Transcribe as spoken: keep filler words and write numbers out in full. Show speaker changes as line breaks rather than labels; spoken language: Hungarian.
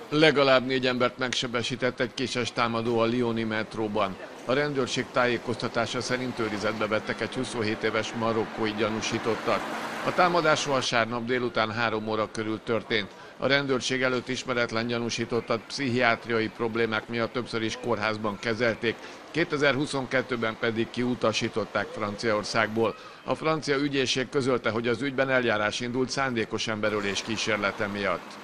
Legalább négy embert megsebesített egy késes támadó a lyoni metróban. A rendőrség tájékoztatása szerint őrizetbe vettek egy huszonhét éves marokkói gyanúsítottat. A támadás vasárnap délután három óra körül történt. A rendőrség előtt ismeretlen gyanúsítottat pszichiátriai problémák miatt többször is kórházban kezelték, kétezer-huszonkettőben pedig kiutasították Franciaországból. A francia ügyészség közölte, hogy az ügyben eljárás indult szándékos emberölés kísérlete miatt.